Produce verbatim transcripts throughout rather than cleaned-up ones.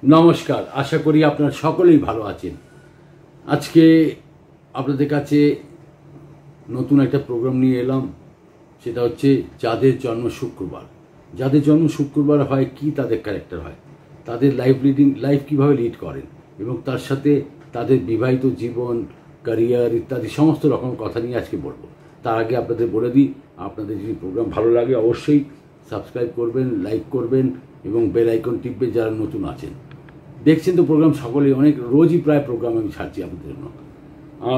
নমস্কার, আশা করি আপনারা সকলেই ভালো আছেন। আজকে আপনাদের কাছে নতুন একটা প্রোগ্রাম নিয়ে এলাম। সেটা হচ্ছে যাদের জন্ম শুক্রবার। যাদের জন্ম শুক্রবার হয় কি তাদের ক্যারেক্টার হয়, তাদের লাইফ লিডিং লাইফ কীভাবে লিড করেন এবং তার সাথে তাদের বিবাহিত জীবন, ক্যারিয়ার ইত্যাদি সমস্ত রকম কথা নিয়ে আজকে বলবো। তার আগে আপনাদের বলে দিই, আপনাদের যদি প্রোগ্রাম ভালো লাগে অবশ্যই সাবস্ক্রাইব করবেন, লাইক করবেন এবং বেল আইকন টিপবেন যারা নতুন আছেন। দেখছেন তো প্রোগ্রাম সকলেই, অনেক রোজই প্রায় প্রোগ্রাম আমি ছাড়ছি আপনাদের জন্য। আর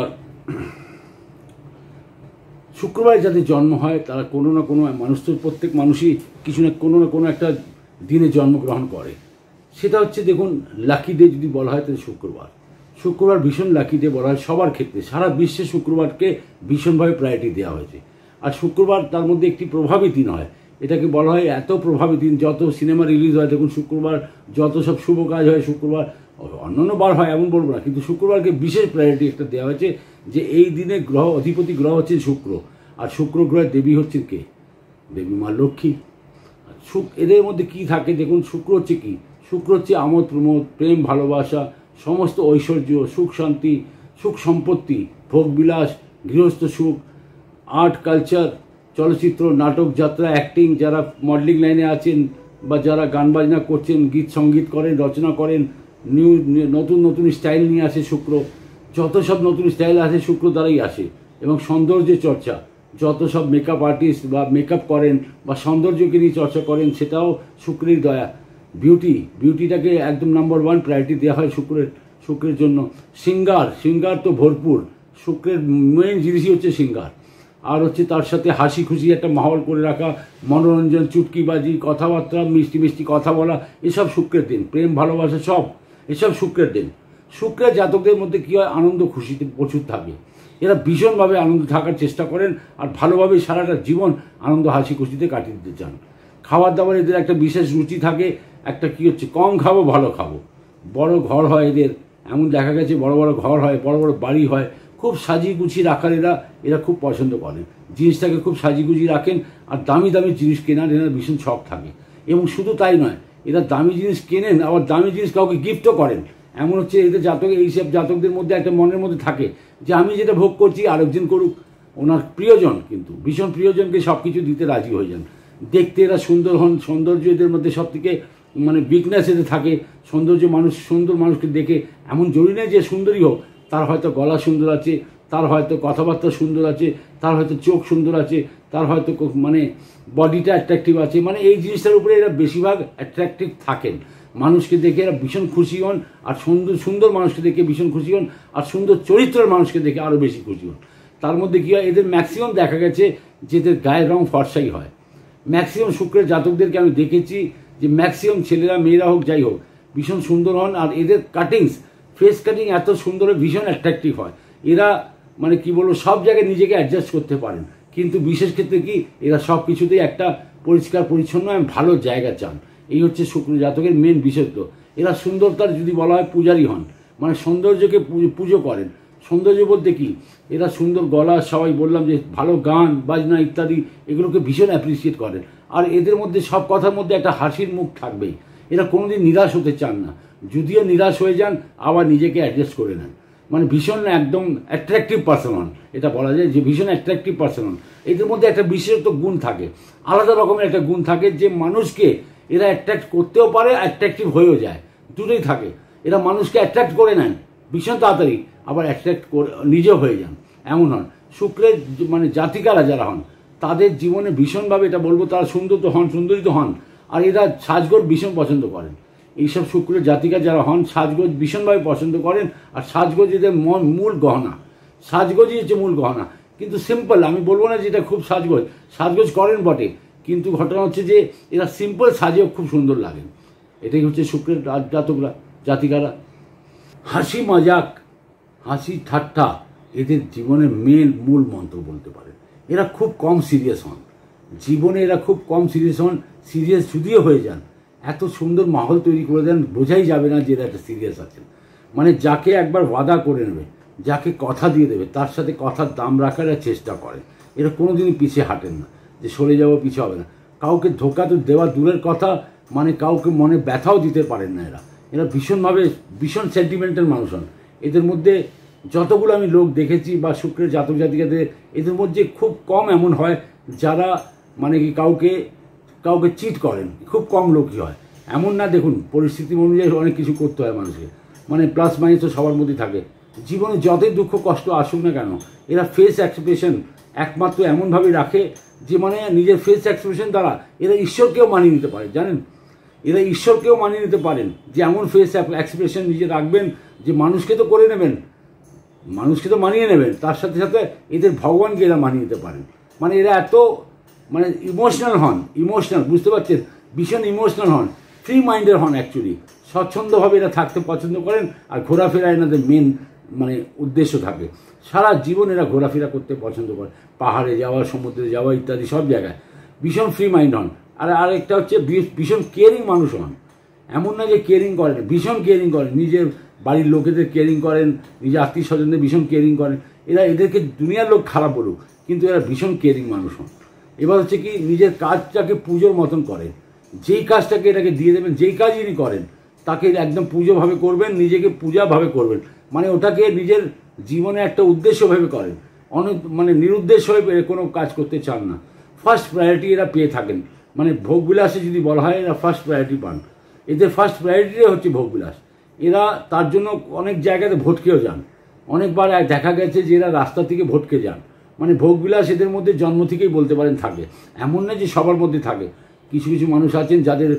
শুক্রবারে যাদের জন্ম হয় তারা কোনো না কোনো মানুষ, তো প্রত্যেক মানুষই কিছু না কোনো না কোনো একটা দিনে জন্মগ্রহণ করে। সেটা হচ্ছে দেখুন, লাকি ডে যদি বলা হয় তাহলে শুক্রবার। শুক্রবার ভীষণ লাকি ডে বলা হয় সবার ক্ষেত্রে। সারা বিশ্বে শুক্রবারকে ভীষণভাবে প্রায়োরিটি দেওয়া হয়েছে। আর শুক্রবার তার মধ্যে একটি প্রভাবী দিন হয়। এটাকে বলা হয় এত প্রভাবী দিন, যত সিনেমা রিলিজ হয় দেখুন শুক্রবার, যত সব শুভ কাজ হয় শুক্রবার, অন্যান্য বার হয় এমন বলবো না, কিন্তু শুক্রবারকে বিশেষ প্রায়োরিটি একটা দেওয়া হয়েছে যে এই দিনে গ্রহ অধিপতি গ্রহ হচ্ছেন শুক্র। আর শুক্র গ্রহের দেবী হচ্ছেন কে? দেবী মা লক্ষ্মী। শুক এদের মধ্যে কি থাকে দেখুন, শুক্র হচ্ছে কি? শুক্র হচ্ছে আমোদ প্রমোদ, প্রেম ভালোবাসা, সমস্ত ঐশ্বর্য, সুখ শান্তি, সুখ সম্পত্তি, ভোগবিলাস, গৃহস্থ সুখ, আর্ট কালচার, চলচ্চিত্র, নাটক, যাত্রা, অ্যাক্টিং, যারা মডেলিং লাইনে আছেন বা যারা গান বাজনা করছেন, গীত সঙ্গীত করেন, রচনা করেন, নিউ নতুন নতুন স্টাইল নিয়ে আসে শুক্র। যত সব নতুন স্টাইল আসে শুক্র দ্বারাই আসে। এবং সৌন্দর্যের চর্চা, যত সব মেকআপ আর্টিস্ট বা মেকআপ করেন বা সৌন্দর্যকে নিয়ে চর্চা করেন, সেটাও শুক্রের দয়া। বিউটি বিউটিটাকে একদম নাম্বার ওয়ান প্রায়োরিটি দেওয়া হয় শুক্রের শুক্রের জন্য। সিঙ্গার সিঙ্গার তো ভরপুর, শুক্রের মেন জিনিসই হচ্ছে সিঙ্গার। আর হচ্ছে তার সাথে হাসি খুশি একটা মাহল করে রাখা, মনোরঞ্জন, চুটকিবাজি, কথাবার্তা, মিষ্টি মিষ্টি কথা বলা, এসব শুক্রের দিন। প্রেম ভালোবাসা সব এসব শুক্রের দিন। শুক্রের জাতকদের মধ্যে কী হয়, আনন্দ খুশিতে প্রচুর থাকে। এরা ভীষণভাবে আনন্দ থাকার চেষ্টা করেন আর ভালোভাবে সারাটা জীবন আনন্দ হাসি খুশিতে কাটিয়ে দিতে চান। খাবার দাবার এদের একটা বিশেষ রুচি থাকে, একটা কী হচ্ছে, কম খাবো ভালো খাবো। বড় ঘর হয় এদের, এমন দেখা গেছে বড় বড় ঘর হয়, বড় বড় বাড়ি হয়, খুব সাজিয়ে গুছিয়ে রাখার এরা এরা খুব পছন্দ করেন। জিনিসটাকে খুব সাজিয়ে গুছিয়ে রাখেন আর দামি দামি জিনিস কেনার এরা ভীষণ শখ থাকে। এবং শুধু তাই নয়, এরা দামি জিনিস কেনেন আবার দামি জিনিস কাউকে গিফটও করেন। এমন হচ্ছে এদের জাতক, এইসব জাতকদের মধ্যে একটা মনের মধ্যে থাকে যে আমি যেটা ভোগ করছি আরেকজন করুক। ওনার প্রিয়জন কিন্তু ভীষণ প্রিয়জনকে সব কিছু দিতে রাজি হয়ে যান। দেখতে এরা সুন্দর হন, সৌন্দর্য এদের মধ্যে সব থেকে মানে বিগনেস এদের থাকে। সৌন্দর্য, মানুষ সুন্দর মানুষকে দেখে এমন জরুরি নেই যে সুন্দরী হোক, তার হয়তো গলা সুন্দর আছে, তার হয়তো কথাবার্তা সুন্দর আছে, তার হয়তো চোখ সুন্দর আছে, তার হয়তো মানে বডিটা অ্যাট্রাকটিভ আছে। মানে এই জিনিসটার উপরে এরা বেশিরভাগ অ্যাট্রাকটিভ থাকেন। মানুষকে দেখে এরা ভীষণ খুশি হন, আর সুন্দর সুন্দর মানুষকে দেখে ভীষণ খুশি হন, আর সুন্দর চরিত্রের মানুষকে দেখে আরও বেশি খুশি হন। তার মধ্যে কী হয়, এদের ম্যাক্সিমাম দেখা গেছে যে এদের গায়ের রং ফর্সাই হয়। ম্যাক্সিমাম শুক্রের জাতকদেরকে আমি দেখেছি যে ম্যাক্সিমাম ছেলেরা মেয়েরা হোক যাই হোক ভীষণ সুন্দর হন। আর এদের কাটিংস, ফেস কাটিং এত সুন্দর, ভীষণ অ্যাট্রাকটিভ হয়। এরা মানে কি বলবো, সব জায়গায় নিজেকে অ্যাডজাস্ট করতে পারেন, কিন্তু বিশেষ ক্ষেত্রে কি এরা সব কিছুতেই একটা পরিষ্কার পরিচ্ছন্ন ভালো জায়গা চান। এই হচ্ছে শুক্র জাতকের মেন বিশেষত্ব। এরা সুন্দরতার যদি বলা হয় পূজারী হন, মানে সৌন্দর্যকে পুজো করেন। সৌন্দর্য বলতে কি, এরা সুন্দর গলা, সবাই বললাম যে ভালো গান বাজনা ইত্যাদি, এগুলোকে ভীষণ অ্যাপ্রিসিয়েট করেন। আর এদের মধ্যে সব কথার মধ্যে একটা হাসির মুখ থাকবেই। এরা কোনোদিন নিরাশ হতে চান না, যদিও নিরাশ হয়ে যান আবার নিজেকে অ্যাডজাস্ট করে নেন। মানে ভীষণ একদম অ্যাট্রাকটিভ পার্সন হন, এটা বলা যায় যে ভীষণ অ্যাট্রাকটিভ পার্সন হন। এদের মধ্যে একটা বিশেষত্ব গুণ থাকে, আলাদা রকমের একটা গুণ থাকে যে মানুষকে এরা অ্যাট্রাক্ট করতেও পারে, অ্যাট্রাকটিভ হয়েও যায়, দুটোই থাকে। এরা মানুষকে অ্যাট্রাক্ট করে নেন ভীষণ তাড়াতাড়ি, আবার অ্যাট্রাক্ট করে নিজেও হয়ে যান, এমন হন। শুক্রের মানে জাতিকারা যারা হন তাদের জীবনে ভীষণভাবে, এটা বলবো, তারা সুন্দর তো হন, সুন্দরী তো হন। আর এরা সাজগোজ ভীষণ পছন্দ করেন। এইসব শুক্রের জাতিকা যারা হন সাজগোজ ভীষণভাবে পছন্দ করেন। আর সাজগোজ এদের মূল গহনা, সাজগোজই হচ্ছে মূল গহনা। কিন্তু সিম্পল, আমি বলবো না যে এটা খুব সাজগোজ, সাজগোজ করেন বটে, কিন্তু ঘটনা হচ্ছে যে এরা সিম্পল সাজেও খুব সুন্দর লাগেন। এটাই হচ্ছে শুক্রের জাতকরা, জাতিকারা। হাসি মজাক, হাসি ঠাট্টা এদের জীবনের মেন মূল মন্ত্র বলতে পারে। এরা খুব কম সিরিয়াস হন জীবনে, এরা খুব কম সিরিয়াস হন। সিরিয়াস যদিও হয়ে যান, এত সুন্দর মাহল তৈরি করে দেন, বোঝাই যাবে না যে এরা একটা সিরিয়াস আছেন। মানে যাকে একবার ওয়াদা করে নেবে, যাকে কথা দিয়ে দেবে, তার সাথে কথার দাম রাখার চেষ্টা করেন। এরা কোনোদিনই পিছিয়ে হাঁটেন না যে সরে যাবো, পিছিয়ে হবে না। কাউকে ধোকা তো দেওয়া দূরের কথা, মানে কাউকে মনে ব্যথাও দিতে পারেন না এরা। এরা ভীষণভাবে ভীষণ সেন্টিমেন্টাল মানুষ হন। এদের মধ্যে যতগুলো আমি লোক দেখেছি বা শুক্রের জাতক জাতিকাদের, এদের মধ্যে খুব কম এমন হয় যারা মানে কি কাউকে কাউকে চিট করেন, খুব কম লোকই হয়। এমন না, দেখুন পরিস্থিতি অনুযায়ী অনেক কিছু করতে হয় মানুষকে, মানে প্লাস মাইনাস তো সবার মধ্যে থাকে। জীবনে যতই দুঃখ কষ্ট আসুক না কেন, এরা ফেস এক্সপ্রেশন একমাত্র এমনভাবে রাখে যে মানে নিজের ফেস এক্সপ্রেশন দ্বারা এরা ঈশ্বরকেও মানিয়ে নিতে পারে। জানেন, এরা ঈশ্বরকেও মানিয়ে নিতে পারেন যে এমন ফেস এক্সপ্রেশন নিজে রাখবেন যে মানুষকে তো করে নেবেন, মানুষকে তো মানিয়ে নেবেন, তার সাথে সাথে এদের ভগবানকে এরা মানিয়ে নিতে পারেন। মানে এরা এত মানে ইমোশনাল হন, ইমোশনাল বুঝতে পারছেন, ভীষণ ইমোশনাল হন, ফ্রি মাইন্ডের হন অ্যাকচুয়ালি। স্বচ্ছন্দভাবে এরা থাকতে পছন্দ করেন, আর ঘোরাফেরা এনাদের মেন মানে উদ্দেশ্য থাকে। সারা জীবন এরা ঘোরাফেরা করতে পছন্দ করে, পাহাড়ে যাওয়া, সমুদ্রে যাওয়া ইত্যাদি সব জায়গায় ভীষণ ফ্রি মাইন্ড হন। আর আরেকটা হচ্ছে ভীষণ কেয়ারিং মানুষ হন। এমন না যে কেয়ারিং করেন, ভীষণ কেয়ারিং করেন, নিজের বাড়ির লোকেদের কেয়ারিং করেন, নিজের আত্মীয় স্বজনদের ভীষণ কেয়ারিং করেন। এরা এদেরকে দুনিয়ার লোক খারাপ বলুক, কিন্তু এরা ভীষণ কেয়ারিং মানুষ হন। এবার হচ্ছে কি নিজের কাজটাকে পুজোর মতন করেন, যেই কাজটাকে এটাকে দিয়ে দেবেন, যেই কাজ ইনি করেন তাকে একদম পুজোভাবে করবেন, নিজেকে পূজাভাবে করবেন, মানে ওটাকে নিজের জীবনে একটা উদ্দেশ্য ভেবে করেন, অনেক মানে নিরুদ্দেশ্য হয়ে কোনো কাজ করতে চান না। ফার্স্ট প্রায়োরিটি এরা পেয়ে থাকেন, মানে ভোগবিলাসে যদি বলা হয় এরা ফার্স্ট প্রায়োরিটি পান। এদের ফার্স্ট প্রায়োরিটিটাই হচ্ছে ভোগবিলাস। এরা তার জন্য অনেক জায়গাতে ভটকেও যান, অনেকবার দেখা গেছে যে এরা রাস্তা থেকে ভটকে যান, মানে ভোগবিলাস এদের মধ্যে জন্ম থেকেই বলতে পারেন থাকে। এমন না যে সবার মধ্যে থাকে, কিছু কিছু মানুষ আছেন যাদের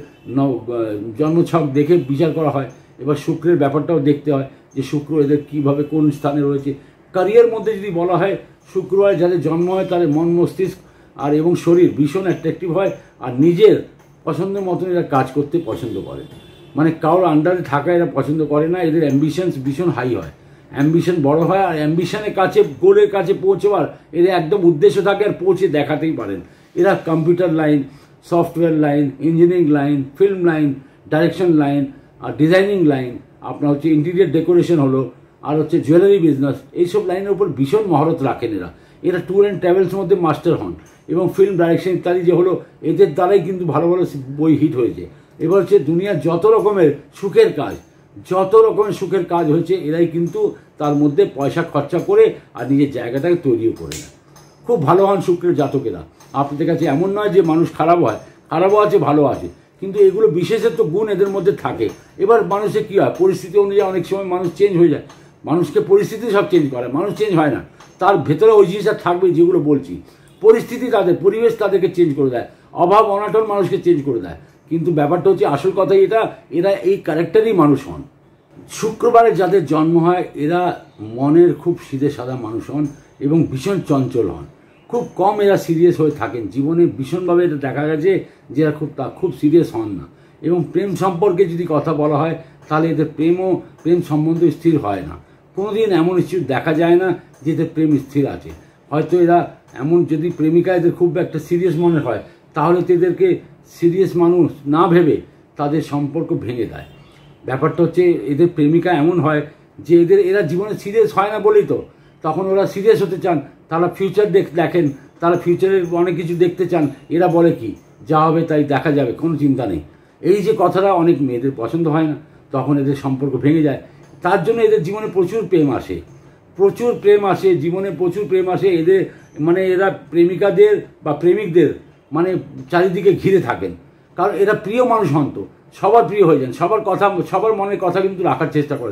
জন্মছক দেখে বিচার করা হয়। এবার শুক্রের ব্যাপারটাও দেখতে হয় যে শুক্র এদের কীভাবে কোন স্থানে রয়েছে। ক্যারিয়ার মধ্যে যদি বলা হয়, শুক্রবার যাদের জন্ম হয় তাদের মন মস্তিষ্ক আর এবং শরীর ভীষণ অ্যাট্রাকটিভ হয়, আর নিজের পছন্দের মতন এরা কাজ করতে পছন্দ করে, মানে কারোর আন্ডারে থাকা এরা পছন্দ করে না। এদের অ্যাম্বিশনস ভীষণ হাই হয়, অ্যাম্বিশন বড় হয়, আর অ্যাম্বিশনের কাছে গোলের কাছে পৌঁছবার এদের একদম উদ্দেশ্য থাকে, আর পৌঁছে দেখাতেই পারেন। এরা computer line, software line, engineering line, film line, direction line, আর ডিজাইনিং লাইন, আপনার হচ্ছে ইন্টেরিয়ার ডেকোরেশন হলো, আর হচ্ছে জুয়েলারি বিজনেস, এইসব লাইনের উপর ভীষণ মহরত রাখেন এরা। এরা ট্যুর অ্যান্ড ট্রাভেলস মধ্যে মাস্টার হন, এবং ফিল্ম ডাইরেকশন ইত্যাদি যে হলো, এদের দ্বারাই কিন্তু ভালো ভালো বই হিট হয়েছে। এবার হচ্ছে দুনিয়ার যত রকমের সুখের কাজ, যত রকমের সুখের কাজ হয়েছে, এরাই কিন্তু তার মধ্যে পয়সা খরচা করে আর নিজের জায়গাটাকে তৈরিও করে নেয়। খুব ভালো হন শুক্রের জাতকেরা। আপনাদের কাছে এমন নয় যে মানুষ খারাপ হয়, খারাপও আছে ভালো আছে, কিন্তু এগুলো বিশেষত্ব গুণ এদের মধ্যে থাকে। এবার মানুষের কী হয়, পরিস্থিতি অনুযায়ী অনেক সময় মানুষ চেঞ্জ হয়ে যায়, মানুষকে পরিস্থিতি সব চেঞ্জ করে, মানুষ চেঞ্জ হয় না। তার ভেতরে ওই জিনিসটা থাকবে যেগুলো বলছি, পরিস্থিতি তাদের, পরিবেশ তাদেরকে চেঞ্জ করে দেয়, অভাব অনাটন মানুষকে চেঞ্জ করে দেয়। কিন্তু ব্যাপারটা হচ্ছে আসল কথাই এটা, এরা এই ক্যারেক্টারই মানুষ হন। শুক্রবারে যাদের জন্ম হয় এরা মনের খুব সিধে সাদা মানুষ হন এবং ভীষণ চঞ্চল হন। খুব কম এরা সিরিয়াস হয়ে থাকেন জীবনে, ভীষণভাবে এটা দেখা গেছে যে এরা খুব তা খুব সিরিয়াস হন না। এবং প্রেম সম্পর্কে যদি কথা বলা হয় তাহলে এদের প্রেমও প্রেম সম্বন্ধ স্থির হয় না। কোনো দিন এমন কিছু দেখা যায় না যে এদের প্রেম স্থির আছে। হয়তো এরা এমন, যদি প্রেমিকা এদের খুব একটা সিরিয়াস মনে হয় তাহলে তো এদেরকে সিরিয়াস মানুষ না ভেবে তাদের সম্পর্ক ভেঙে দেয়। ব্যাপারটা হচ্ছে এদের প্রেমিকা এমন হয় যে এদের এরা জীবনে সিরিয়াস হয় না বলেই তো তখন ওরা সিরিয়াস হতে চান, তারা ফিউচার দেখ দেখেন তারা ফিউচারের অনেক কিছু দেখতে চান। এরা বলে কি, যা হবে তাই দেখা যাবে, কোনো চিন্তা নেই। এই যে কথাটা অনেক মেয়েদের পছন্দ হয় না, তখন এদের সম্পর্ক ভেঙে যায়। তার জন্য এদের জীবনে প্রচুর প্রেম আসে, প্রচুর প্রেম আসে জীবনে প্রচুর প্রেম আসে এদের, মানে এরা প্রেমিকাদের বা প্রেমিকদের মানে চারিদিকে ঘিরে থাকেন, কারণ এরা প্রিয় মানুষ হন, তো সবার প্রিয় হয়ে যান, সবার কথা, সবার মনের কথা কিন্তু রাখার চেষ্টা করেন।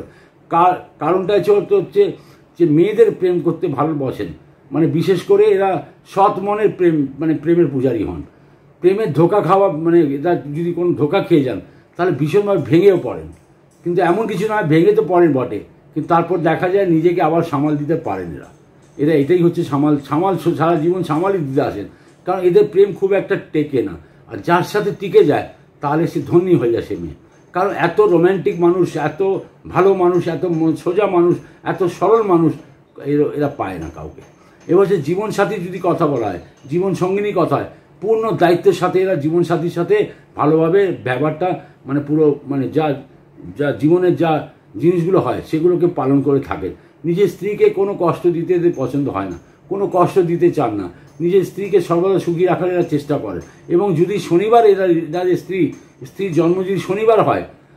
কারণটা হচ্ছে যে মেয়েদের প্রেম করতে ভালোবাসেন, মানে বিশেষ করে এরা সৎ মনের প্রেম, মানে প্রেমের পূজারী হন। প্রেমের ধোকা খাওয়া, মানে এরা যদি কোনো ধোকা খেয়ে যান তাহলে ভীষণভাবে ভেঙেও পড়েন। কিন্তু এমন কিছু নয়, ভেঙে তো পড়েন বটে, কিন্তু তারপর দেখা যায় নিজেকে আবার সামাল দিতে পারেন এরা। এরা এটাই হচ্ছে সামাল সামাল সারা জীবন সামালই দিতে আসেন, কারণ এদের প্রেম খুব একটা টেকে না। আর যার সাথে টিকে যায় তাহলে সে ধনী হয়ে যায় সে মেয়ে, কারণ এত রোম্যান্টিক মানুষ, এত ভালো মানুষ, এত সোজা মানুষ, এত সরল মানুষ এরা পায় না কাউকে। এবার সে জীবনসাথী যদি কথা বলা হয়, জীবন সঙ্গিনী কথা হয়, পূর্ণ দায়িত্বের সাথে এরা জীবনসাথীর সাথে ভালোভাবে ব্যাপারটা, মানে পুরো মানে যা যা জীবনের যা জিনিসগুলো হয় সেগুলোকে পালন করে থাকেন। নিজের স্ত্রীকে কোনো কষ্ট দিতে এদের পছন্দ হয় না, কোনো কষ্ট দিতে চান না, নিজের স্ত্রীকে সর্বদা সুখী রাখার এরা চেষ্টা করেন। এবং যদি শনিবার এরা এদের স্ত্রী স্ত্রীর জন্ম যদি শনিবার হয়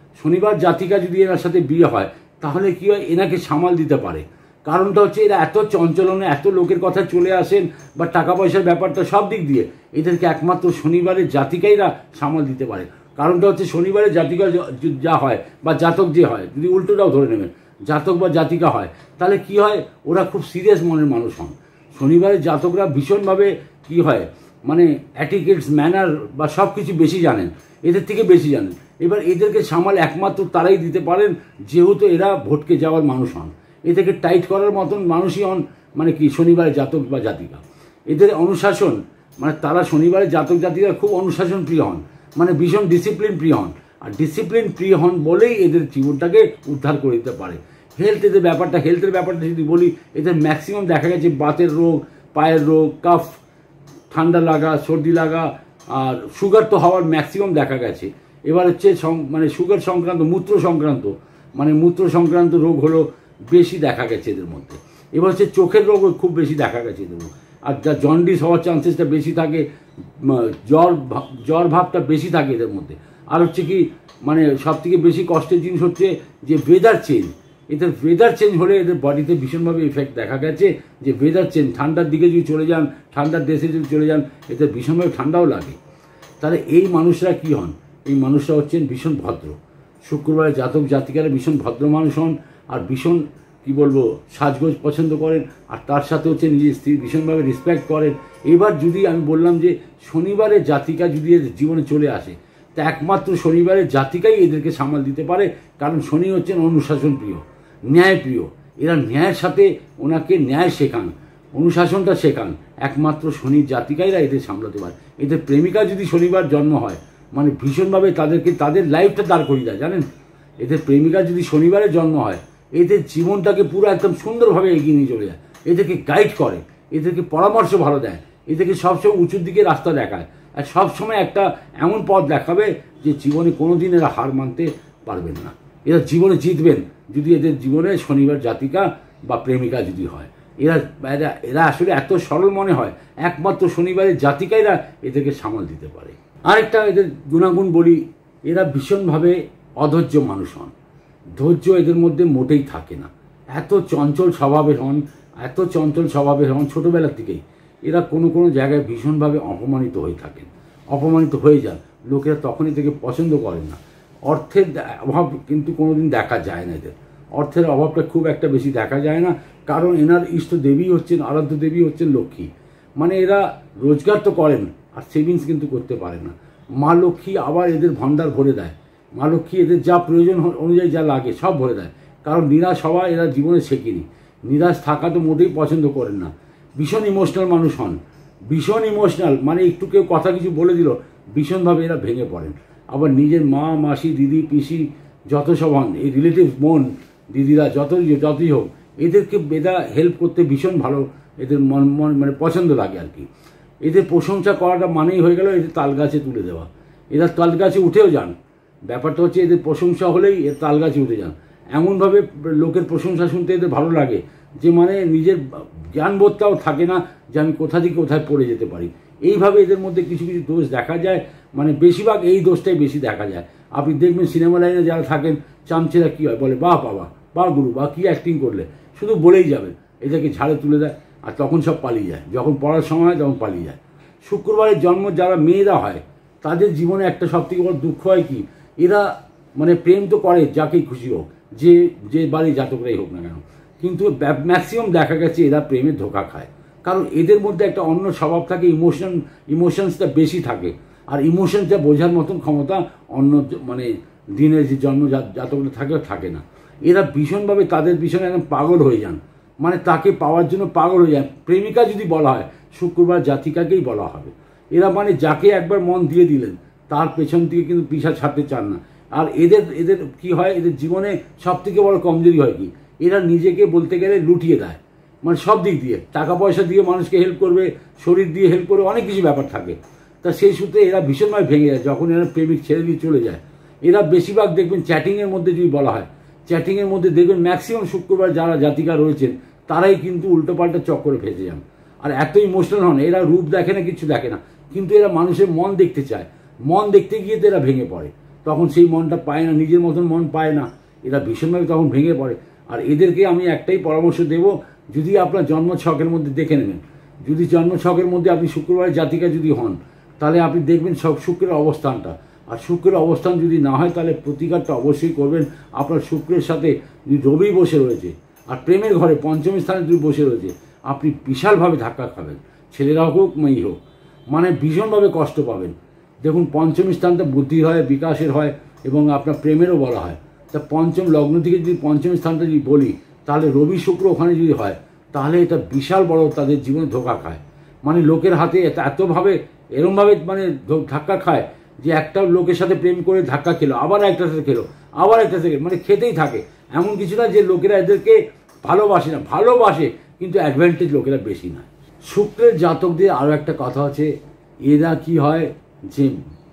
শনিবার জাতিকা যদি এনার সাথে বিয়ে হয় তাহলে কি হয়, এনাকে সামাল দিতে পারে। কারণটা হচ্ছে এরা এত চঞ্চলনে, এত লোকের কথা চলে আসেন বা টাকা পয়সার ব্যাপারটা সব দিক দিয়ে এদেরকে একমাত্র শনিবারের জাতিকাইরা সামাল দিতে পারে। কারণটা হচ্ছে শনিবারের জাতিকা যা হয় বা জাতক যে হয়, যদি উল্টোটাও ধরে নেবেন, জাতক বা জাতিকা হয়, তাহলে কি হয়, ওরা খুব সিরিয়াস মনের মানুষ হন। শনিবারের জাতকরা ভীষণভাবে কি হয়, মানে অ্যাটিকেটস, ম্যানার বা সব কিছু বেশি জানেন, এদের থেকে বেশি জানেন। এবার এদেরকে সামাল একমাত্র তারাই দিতে পারেন, যেহেতু এরা ভটকে যাওয়ার মানুষ হন। এদেরকে টাইট করার মতন মানুষই হন মানে কি শনিবারের জাতক বা জাতিকা। এদের অনুশাসন, মানে তারা শনিবারের জাতক জাতিকা খুব অনুশাসন প্রিয় হন, মানে ভীষণ ডিসিপ্লিন প্রিয় হন। আর ডিসিপ্লিন প্রিয় হন বলেই এদের জীবনটাকে উদ্ধার করে দিতে পারে। হেলথ, এদের ব্যাপারটা, হেলথের ব্যাপারটা যদি বলি, এদের ম্যাক্সিমাম দেখা গেছে বাতের রোগ, পায়ের রোগ, কাফ, ঠান্ডা লাগা, সর্দি লাগা, আর সুগার তো হওয়ার ম্যাক্সিমাম দেখা গেছে। এবার হচ্ছে মানে সুগার সংক্রান্ত, মূত্র সংক্রান্ত, মানে মূত্র সংক্রান্ত রোগ হলো বেশি দেখা গেছে এদের মধ্যে। এবার হচ্ছে চোখের রোগ খুব বেশি দেখা গেছে এদের মধ্যে। আর যা জন্ডিস হওয়ার চান্সেসটা বেশি থাকে, জ্বর জ্বর ভাবটা বেশি থাকে এদের মধ্যে। আর হচ্ছে কি, মানে সব থেকে বেশি কষ্টের জিনিস হচ্ছে যে ওয়েদার চেঞ্জ। এদের ওয়েদার চেঞ্জ হলে এদের বডিতে ভীষণভাবে ইফেক্ট দেখা গেছে, যে ওয়েদার চেঞ্জ, ঠান্ডার দিকে যদি চলে যান, ঠান্ডার দেশে যদি চলে যান, এদের ভীষণভাবে ঠান্ডাও লাগে। তাহলে এই মানুষরা কি হন, এই মানুষরা হচ্ছেন ভীষণ ভদ্র। শুক্রবারের জাতক জাতিকারা ভীষণ ভদ্র মানুষ হন, আর ভীষণ কি বলবো সাজগোজ পছন্দ করেন, আর তার সাথে হচ্ছে নিজের স্ত্রী ভীষণভাবে রেসপেক্ট করেন। এবার যদি আমি বললাম যে শনিবারের জাতিকা যদি এদের জীবনে চলে আসে, তা একমাত্র শনিবারের জাতিকাই এদেরকে সামাল দিতে পারে। কারণ শনি হচ্ছেন অনুশাসন প্রিয়, ন্যায় প্রিয়। এরা ন্যায়ের সাথে ওনাকে ন্যায় শেখান, অনুশাসনটা শেখান, একমাত্র শনির জাতিকাইরা এদের সামলাতে পারে। এদের প্রেমিকা যদি শনিবার জন্ম হয়, মানে ভীষণভাবে তাদেরকে তাদের লাইফটা দাঁড় করিয়ে দেয়, জানেন। এদের প্রেমিকা যদি শনিবারে জন্ম হয়, এদের জীবনটাকে পুরো একদম সুন্দরভাবে এগিয়ে নিয়ে চলে যায়। এদেরকে গাইড করে, এদেরকে পরামর্শ ভালো দেয়, এদেরকে সবসময় উঁচুর দিকে রাস্তা দেখায়, আর সবসময় একটা এমন পথ দেখাবে যে জীবনে কোনো দিন এরা হার মানতে পারবেন না। এরা জীবনে জিতবেন যদি এদের জীবনে শনিবার জাতিকা বা প্রেমিকা যদি হয়। এরা এরা এরা আসলে এত সরল মনে হয়, একমাত্র শনিবারের জাতিকাইরা এদেরকে সামাল দিতে পারে। আরেকটা এদের গুণাগুণ বলি, এরা ভীষণভাবে অধৈর্য মানুষ হন। ধৈর্য এদের মধ্যে মোটেই থাকে না। এত চঞ্চল স্বভাবের হন, এত চঞ্চল স্বভাবের হন ছোটোবেলার থেকেই। এরা কোনো কোনো জায়গায় ভীষণভাবে অপমানিত হয়ে থাকেন, অপমানিত হয়ে যান। লোকেরা তখনই থেকে পছন্দ করেন না। অর্থের অভাব কিন্তু কোনো দিন দেখা যায় না এদের, অর্থের অভাবটা খুব একটা বেশি দেখা যায় না। কারণ এনার ইষ্ট দেবী হচ্ছেন, আরাধ্য দেবী হচ্ছেন লক্ষ্মী। মানে এরা রোজগার তো করেন আর সেভিংস কিন্তু করতে পারে না। মা লক্ষ্মী আবার এদের ভান্ডার ভরে দেয়। মা লক্ষ্মী এদের যা প্রয়োজন অনুযায়ী যা লাগে সব ভরে দেয়। কারণ নিরাশ হওয়া এরা জীবনে শেখেনি, নিরাশ থাকা তো মোটেই পছন্দ করেন না। ভীষণ ইমোশনাল মানুষ হন, ভীষণ ইমোশনাল, মানে একটু কেউ কথা কিছু বলে দিল ভীষণভাবে এরা ভেঙে পড়েন। আবার নিজের মা, মাসি, দিদি, পিসি যত সব হন, এই রিলেটিভ বোন, দিদিরা যত যতই হোক, এদেরকে এরা হেল্প করতে ভীষণ ভালো, এদের মন মন মানে পছন্দ লাগে আর কি। এদের প্রশংসা করাটা মানেই হয়ে গেল এদের তাল গাছে তুলে দেওয়া। এরা তাল গাছে উঠেও যান। ব্যাপারটা হচ্ছে এদের প্রশংসা হলেই এর তাল গাছে উঠে যান। এমনভাবে লোকের প্রশংসা শুনতে এদের ভালো লাগে যে মানে নিজের জ্ঞানবোধটাও থাকে না যে আমি কোথা থেকে কোথায় পড়ে যেতে পারি। এইভাবে এদের মধ্যে কিছু কিছু দোষ দেখা যায়, মানে বেশিরভাগ এই দোষটাই বেশি দেখা যায়। আপনি দেখবেন সিনেমা লাইনে যারা থাকেন, চামচেরা কী হয়, বলে বাহ বাবা, বাহ গুরু, বা কী অ্যাক্টিং করলে, শুধু বলেই যাবেন, এদেরকে ঝাড়ে তুলে দেয়, আর তখন সব পালিয়ে যায়। যখন পড়ার সময় হয় তখন পালিয়ে যায়। শুক্রবারের জন্ম যারা মেয়েরা হয়, তাদের জীবনে একটা সবথেকে বড় দুঃখ হয় কি, এরা মানে প্রেম তো করে যাকেই খুশি হোক, যে যে বাড়ি জাতকরাই হোক না কেন, কিন্তু ম্যাক্সিমাম দেখা গেছে এরা প্রেমে ধোঁকা খায়। কারণ এদের মধ্যে একটা অন্য স্বভাব থাকে, ইমোশন ইমোশনসটা বেশি থাকে। আর ইমোশনটা বোঝার মতন ক্ষমতা অন্য মানে দিনের যে জন্ম জাতকরা থাকে থাকে না। এরা ভীষণভাবে তাদের পিছনে একদম পাগল হয়ে যান, মানে তাকে পাওয়ার জন্য পাগল হয়ে যান। প্রেমিকা যদি বলা হয়, শুক্রবার জাতিকাকেই বলা হবে। এরা মানে যাকে একবার মন দিয়ে দিলেন, তার পেছন থেকে কিন্তু পিছা ছাড়তে চান না। আর এদের এদের কি হয়, এদের জীবনে সব থেকে বড় কমজোরি হয় কি, এরা নিজেকে বলতে গেলে লুটিয়ে দেয়, মানে সব দিক দিয়ে, টাকা পয়সা দিয়ে মানুষকে হেল্প করবে, শরীর দিয়ে হেল্প করবে, অনেক কিছু ব্যাপার থাকে। তা সেই সূত্রে এরা ভীষণভাবে ভেঙে যায় যখন এরা প্রেমিক ছেড়ে দিয়ে চলে যায়। এরা বেশিরভাগ দেখবেন চ্যাটিংয়ের মধ্যে যদি বলা হয়, চ্যাটিংয়ের মধ্যে দেখবেন ম্যাক্সিমাম শুক্রবার যারা জাতিকা রয়েছেন তারাই কিন্তু উল্টোপাল্টা চক্করে ফেঁসে যান। আর এত ইমোশনাল হন, এরা রূপ দেখে না, কিছু দেখে না, কিন্তু এরা মানুষের মন দেখতে চায়। মন দেখতে গিয়ে তো এরা ভেঙে পড়ে। তখন সেই মনটা পায় না, নিজের মতন মন পায় না, এরা ভীষণভাবে তখন ভেঙে পড়ে। আর এদেরকে আমি একটাই পরামর্শ দেব, যদি আপনার জন্ম ছকের মধ্যে দেখে নেবেন, যদি জন্ম ছকের মধ্যে আপনি শুক্রবারের জাতিকা যদি হন, তাহলে আপনি দেখবেন সব শুক্রের অবস্থানটা, আর শুক্রের অবস্থান যদি না হয় তাহলে প্রতিকারটা অবশ্যই করবেন। আপনার শুক্রের সাথে যদি রবি বসে রয়েছে আর প্রেমের ঘরে পঞ্চম স্থানে যদি বসে রয়েছে, আপনি বিশালভাবে ধাক্কা খাবেন, ছেলেরা হোক মেয়ে হোক, মানে ভীষণভাবে কষ্ট পাবেন। দেখুন পঞ্চম স্থানটা বুদ্ধি হয়, বিকাশের হয় এবং আপনার প্রেমেরও বলা হয়। তা পঞ্চম লগ্ন থেকে যদি পঞ্চম স্থানটা যদি বলি, তাহলে রবি শুক্র ওখানে যদি হয়, তাহলে এটা বিশাল বড় তাদের জীবনে ধোঁকা খায়। মানে লোকের হাতে এতভাবে এরমভাবে মানে ধাক্কা খায় যে একটা লোকের সাথে প্রেম করে ধাক্কা খেলো, আবার একটার সাথে খেলো, আবার একটা থেকে মানে খেতেই থাকে। এমন কিছু না যে লোকেরা এদেরকে ভালোবাসে না, ভালোবাসে, কিন্তু অ্যাডভান্টেজ লোকেরা বেশি না। শুক্রের জাতকদের আরও একটা কথা আছে, এরা কি হয় যে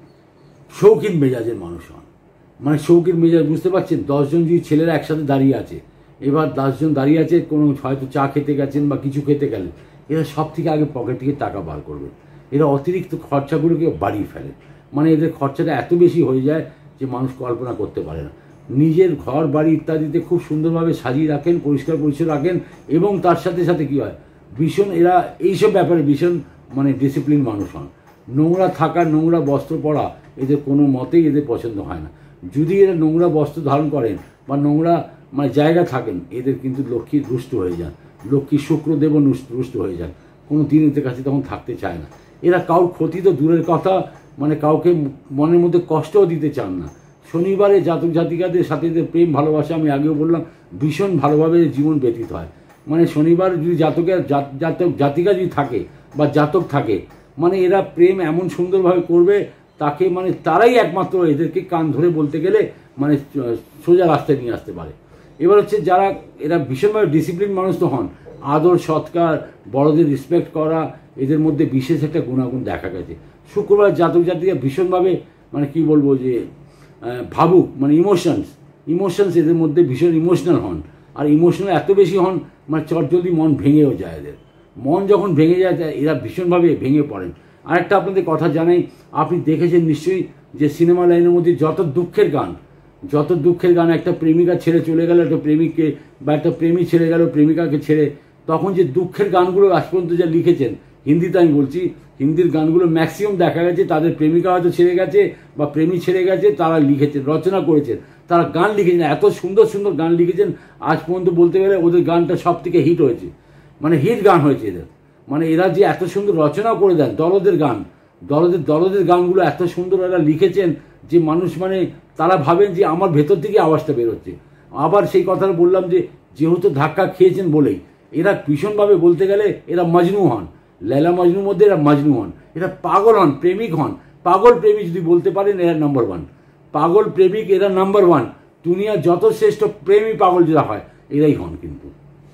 শৌখিন মেজাজের মানুষ হন। মানে শৌখিন মেজাজ, বুঝতে পারছেন, দশজন যদি ছেলেরা একসাথে দাঁড়িয়ে আছে, এবার দশজন দাঁড়িয়ে আছে, কোনো হয়তো চা খেতে গেছেন বা কিছু খেতে গেলেন, এরা সব থেকে আগে পকেট থেকে টাকা বার করবে। এরা অতিরিক্ত খরচাগুলোকে বাড়িয়ে ফেলে, মানে এদের খরচাটা এত বেশি হয়ে যায় যে মানুষ কল্পনা করতে পারে না। নিজের ঘর বাড়ি ইত্যাদিতে খুব সুন্দরভাবে সাজিয়ে রাখেন, পরিষ্কার পরিচ্ছন্ন রাখেন, এবং তার সাথে সাথে কী হয়, ভীষণ এরা এইসব ব্যাপারে ভীষণ মানে ডিসিপ্লিন মানুষ হন। নোংরা থাকা, নোংরা বস্ত্র পরা এদের কোনো মতেই এদের পছন্দ হয় না। যদি এরা নোংরা বস্ত্র ধারণ করেন বা নোংরা মানে জায়গা থাকেন, এদের কিন্তু লক্ষ্মী রুষ্ট হয়ে যান, লক্ষ্মী শুক্রদেব রুষ্ট হয়ে যান, কোনো দিন এদের কাছে তখন থাকতে চায় না। এরা কাউর ক্ষতি তো দূরের কথা, মানে কাউকে মনের মধ্যে কষ্টও দিতে চান না। শনিবারে জাতক জাতিকাদের সাথে এদের প্রেম ভালোবাসা, আমি আগেও বললাম, ভীষণ ভালোভাবে জীবন ব্যতীত হয়। মানে শনিবার যদি জাতকের জাতক জাতিকা যদি থাকে বা জাতক থাকে, মানে এরা প্রেম এমন সুন্দরভাবে করবে, তাকে মানে তারাই একমাত্র এদেরকে কান ধরে বলতে গেলে মানে সোজা রাস্তায় নিয়ে আসতে পারে। এবার হচ্ছে যারা এরা ভীষণভাবে ডিসিপ্লিন মানুষ তো হন, আদর সৎকার, বড়দের রেসপেক্ট করা, এদের মধ্যে বিশেষ একটা গুণাগুণ দেখা গেছে। শুক্রবার জাতক জাতিকা ভীষণভাবে মানে কি বলবো যে ভাবুক, মানে ইমোশনস ইমোশনস এদের মধ্যে ভীষণ ইমোশনাল হন। আর ইমোশনাল এত বেশি হন মানে চটজলদি মন ভেঙেও যায় এদের। মন যখন ভেঙে যায় এরা ভীষণভাবে ভেঙে পড়েন। আরেকটা আপনাদের কথা জানাই, আপনি দেখেছেন নিশ্চয়ই যে সিনেমা লাইনের মধ্যে যত দুঃখের গান, যত দুঃখের গান, একটা প্রেমিকা ছেড়ে চলে গেল একটা প্রেমিককে, বা একটা প্রেমিক ছেড়ে গেল প্রেমিকাকে ছেড়ে, তখন যে দুঃখের গানগুলো আজ পর্যন্ত যা লিখেছেন, হিন্দিতে আমি বলছি, হিন্দির গানগুলো ম্যাক্সিমাম দেখা গেছে তাদের প্রেমিকা হয়তো ছেড়ে গেছে বা প্রেমিক ছেড়ে গেছে, তারা লিখেছেন, রচনা করেছেন, তারা গান লিখেছেন, এত সুন্দর সুন্দর গান লিখেছেন, আজ পর্যন্ত বলতে গেলে ওদের গানটা সব থেকে হিট হয়েছে, মানে হিট গান হয়েছে এদের। মানে এরা যে এত সুন্দর রচনাও করে দেন, দরদের গান, দরদের দরদের গানগুলো এত সুন্দর এরা লিখেছেন যে মানুষ মানে তারা ভাবেন যে আমার ভেতর থেকে আওয়াজটা বেরোচ্ছে। আবার সেই কথাটা বললাম যে যেহেতু ধাক্কা খেয়েছেন বলেই এরা ভীষণভাবে বলতে গেলে এরা মজনু হন, লেলা মজনুর মধ্যে এরা মজনু হন, এরা পাগল হন, প্রেমিক হন, পাগল প্রেমিক যদি বলতে পারেন এরা নাম্বার ওয়ান, পাগল প্রেমিক এরা নাম্বার ওয়ান, দুনিয়ার যত শ্রেষ্ঠ প্রেমী পাগল যারা হয় এরাই হন। কিন্তু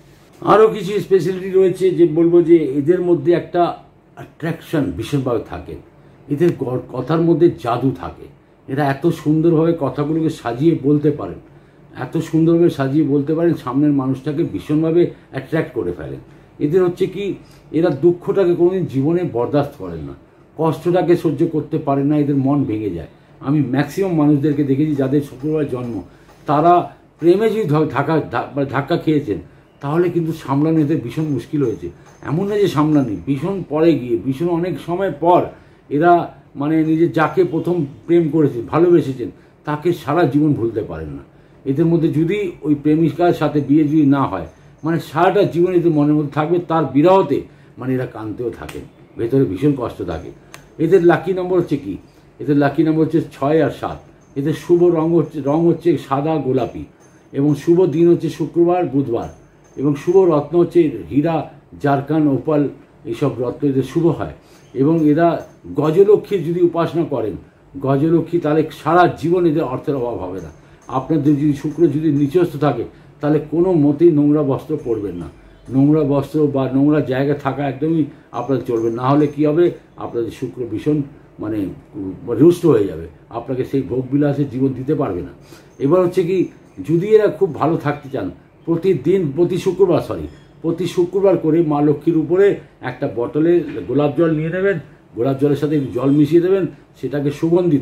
আরও কিছু স্পেশালিটি রয়েছে যে বলবো যে এদের মধ্যে একটা অ্যাট্রাকশন ভীষণভাবে থাকে, এদের কথার মধ্যে জাদু থাকে, এরা এত সুন্দরভাবে কথাগুলোকে সাজিয়ে বলতে পারেন, এত সুন্দরভাবে সাজিয়ে বলতে পারেন, সামনের মানুষটাকে ভীষণভাবে অ্যাট্রাক্ট করে ফেলেন। এদের হচ্ছে কি, এরা দুঃখটাকে কোনোদিন জীবনে বরদাস্ত করেন না, কষ্টটাকে সহ্য করতে পারেন না, এদের মন ভেঙে যায়। আমি ম্যাক্সিমাম মানুষদেরকে দেখেছি যাদের শুক্রবার জন্ম, তারা প্রেমে যদি ধাক্কা ধাক্কা খেয়েছেন, তাহলে কিন্তু সামলানো এদের ভীষণ মুশকিল হয়েছে। এমন না যে সামলানি, ভীষণ পরে গিয়ে, ভীষণ অনেক সময় পর এরা মানে নিজের যাকে প্রথম প্রেম করেছেন, ভালোবেসেছেন, তাকে সারা জীবন ভুলতে পারেন না। এদের মধ্যে যদি ওই প্রেমিকার সাথে বিয়ে যদি না হয়, মানে সারাটা জীবন এদের মনের মধ্যে থাকবে, তার বিরহতে মানে এরা কাঁদতেও থাকেন, ভেতরে ভীষণ কষ্ট থাকে। এদের লাকি নম্বর হচ্ছে কি, এদের লাকি নম্বর হচ্ছে ছয় আর সাত। এদের শুভ রঙ হচ্ছে রঙ হচ্ছে সাদা গোলাপি, এবং শুভ দিন হচ্ছে শুক্রবার বুধবার, এবং শুভ রত্ন হচ্ছে হীরা, জারকান, ওপাল, এইসব রত্ন এদের শুভ হয়। এবং এরা গজলক্ষ্মীর যদি উপাসনা করেন, গজলক্ষ্মী, তাহলে সারা জীবন এদের অর্থের অভাব হবে না। আপনাদের যদি শুক্র যদি নিচস্থ থাকে, তাহলে কোনো মতেই নোংরা বস্ত্র পরবেন না, নোংরা বস্ত্র বা নোংরা জায়গা থাকা একদমই আপনাদের চলবে না। হলে কি হবে, আপনাদের শুক্র ভীষণ মানে রুষ্ট হয়ে যাবে, আপনাকে সেই ভোগবিলাসের জীবন দিতে পারবে না। এবার হচ্ছে কি, যদি এরা খুব ভালো থাকতে চান, প্রতিদিন প্রতি শুক্রবার সরি প্রতি শুক্রবার করে মা লক্ষ্মীর উপরে একটা বটলে গোলাপ জল নিয়ে নেবেন, গোলাপ জলের সাথে জল মিশিয়ে দেবেন, সেটাকে সুগন্ধিত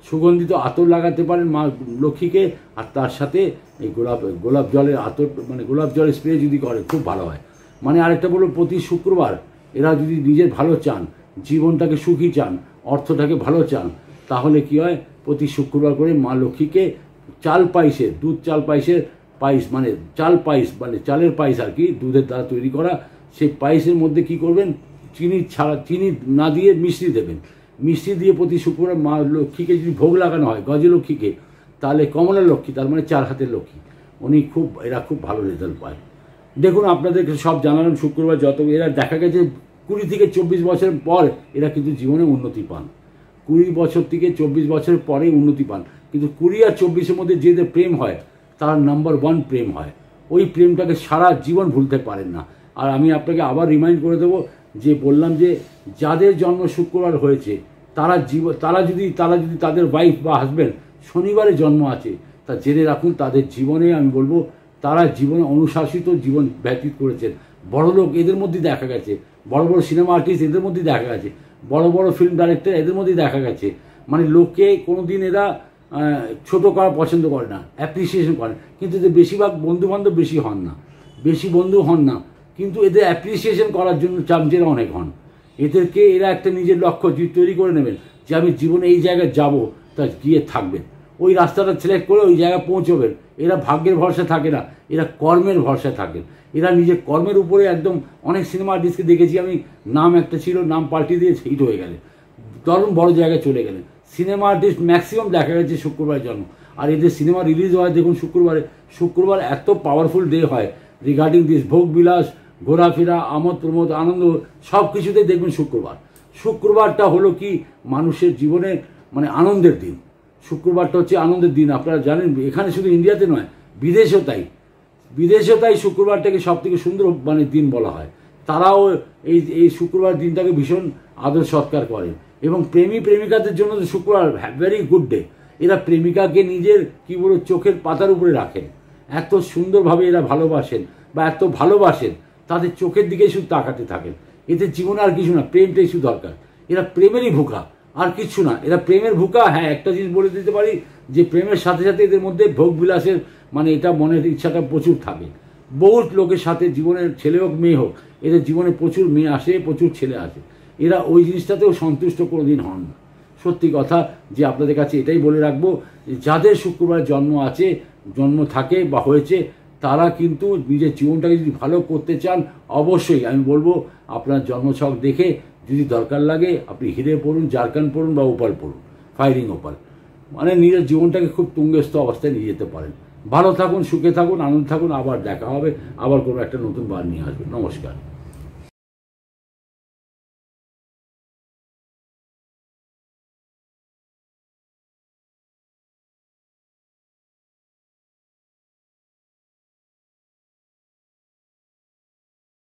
সুগন্ধিত আতর লাগাতে পারেন মা লক্ষ্মীকে, আর তার সাথে এই গোলাপ গোলাপ জলের আতর মানে গোলাপ জলের স্প্রে যদি করে খুব ভালো হয়। মানে আরেকটা বলবো, প্রতি শুক্রবার এরা যদি নিজের ভালো চান, জীবনটাকে সুখী চান, অর্থটাকে ভালো চান, তাহলে কি হয়, প্রতি শুক্রবার করে মা লক্ষ্মীকে চাল পায়েসের, দুধ চাল পায়েসের পায়েস মানে চাল পায়েস মানে চালের পায়েস আর কি, দুধের দ্বারা তৈরি করা, সেই পায়েসের মধ্যে কি করবেন, চিনি ছাড়া, চিনি না দিয়ে মিষ্টি দেবেন। মিষ্টি দিয়ে প্রতি শুক্রবার মা লক্ষ্মীকে যদি ভোগ লাগানো হয়, গজলক্ষ্মীকে, তাহলে কমলা লক্ষ্মী, তার মানে চার হাতের লক্ষ্মী, উনি খুব এরা খুব ভালো রেজাল্ট পায়। দেখুন আপনাদেরকে সব জানালাম শুক্রবার যত এরা দেখা গেছে কুড়ি থেকে চব্বিশ বছরের পর এরা কিন্তু জীবনে উন্নতি পান। কুড়ি বছর থেকে চব্বিশ বছরের পরেই উন্নতি পান। কিন্তু কুড়ি আর চব্বিশের মধ্যে যেদের প্রেম হয় তার নাম্বার ওয়ান প্রেম হয়, ওই প্রেমটাকে সারা জীবন ভুলতে পারেন না। আর আমি আপনাকে আবার রিমাইন্ড করে দেবো যে বললাম যে যাদের জন্ম শুক্রবার হয়েছে তারা জীব তারা যদি তারা যদি তাদের ওয়াইফ বা হাজব্যান্ড শনিবারে জন্ম আছে, তা জেনে রাখুন তাদের জীবনে আমি বলবো তারা জীবনে অনুশাসিত জীবন ব্যতীত করেছেন। বড় লোক এদের মধ্যে দেখা গেছে, বড় বড় সিনেমা আর্টিস্ট এদের মধ্যে দেখা গেছে, বড় বড় ফিল্ম ডাইরেক্টর এদের মধ্যে দেখা গেছে। মানে লোককে কোনো দিন এরা ছোটো করা পছন্দ করে না, অ্যাপ্রিসিয়েশন করে, কিন্তু এদের বেশিরভাগ বন্ধুবান্ধব বেশি হন না, বেশি বন্ধু হন না, কিন্তু এদের অ্যাপ্রিসিয়েশন করার জন্য চামচেরা অনেক হন। এদেরকে এরা একটা নিজের লক্ষ্য তৈরি করে নেবেন যে আমি জীবনে এই জায়গায় যাব, তা গিয়ে থাকবেন, ওই রাস্তাটা সিলেক্ট করে ওই জায়গায় পৌঁছবেন। এরা ভাগ্যের ভরসা থাকে না, এরা কর্মের ভরসায় থাকেন। এরা নিজের কর্মের উপরে একদম, অনেক সিনেমা আর্টিস্টকে দেখেছি আমি, নাম একটা ছিল, নাম পাল্টে দিয়ে হিট হয়ে গেলেন, দারুণ বড় জায়গায় চলে গেলেন। সিনেমা আর্টিস্ট ম্যাক্সিমাম দেখা গেছে শুক্রবার জন্ম, আর এদের সিনেমা রিলিজ হয় দেখুন শুক্রবারে। শুক্রবার এত পাওয়ারফুল ডে হয় রিগার্ডিং দিস, ভোগ বিলাস, ঘোরাফেরা, আমোদ প্রমোদ, আনন্দ সব কিছুতেই দেখবেন শুক্রবার। শুক্রবারটা হলো কি মানুষের জীবনে মানে আনন্দের দিন। শুক্রবারটা হচ্ছে আনন্দের দিন, আপনারা জানেন। এখানে শুধু ইন্ডিয়াতে নয়, বিদেশেও তাই, বিদেশেও তাই শুক্রবারটাকে সব থেকে সুন্দর মানে দিন বলা হয়। তারাও এই এই শুক্রবার দিনটাকে ভীষণ আদর সৎকার করেন। এবং প্রেমী প্রেমিকাদের জন্য তো শুক্রবার ভেরি গুড ডে। এরা প্রেমিকাকে নিজের কী বলবো চোখের পাতার উপরে রাখেন, এত সুন্দরভাবে এরা ভালোবাসেন বা এত ভালোবাসেন, তাদের চোখের দিকেই শুধু তাকাতে থাকেন। এদের জীবনে আর কিছু না, প্রেমটাই শুধু দরকার। এরা প্রেমেরই ভুকা, আর কিচ্ছু না। এরা প্রেমের ভুকা। হ্যাঁ, একটা জিনিস বলে দিতে পারি যে প্রেমের সাথে সাথে এদের মধ্যে ভোগ বিলাসের মানে এটা মনের ইচ্ছাটা প্রচুর থাকে। বহুত লোকের সাথে জীবনের, ছেলে হোক মেয়ে হোক, এদের জীবনে প্রচুর মেয়ে আসে, প্রচুর ছেলে আসে। এরা ওই জিনিসটাতেও সন্তুষ্ট কোনোদিন হন না। সত্যি কথা যে আপনাদের কাছে এটাই বলে রাখবো, যাদের শুক্রবার জন্ম আছে, জন্ম থাকে বা হয়েছে, তারা কিন্তু নিজের জীবনটাকে যদি ভালো করতে চান, অবশ্যই আমি বলবো আপনার জন্মছক দেখে যদি দরকার লাগে আপনি হিরে পড়ুন, জারকান পড়ুন বা ওপাল পড়ুন, ফায়ারিং ওপাল, মানে নিজের জীবনটাকে খুব তুঙ্গস্থ অবস্থায় নিয়ে যেতে পারেন। ভালো থাকুন, সুখে থাকুন, আনন্দ থাকুন। আবার দেখা হবে, আবার কোনো একটা নতুন বার নিয়ে আসবেন। নমস্কার।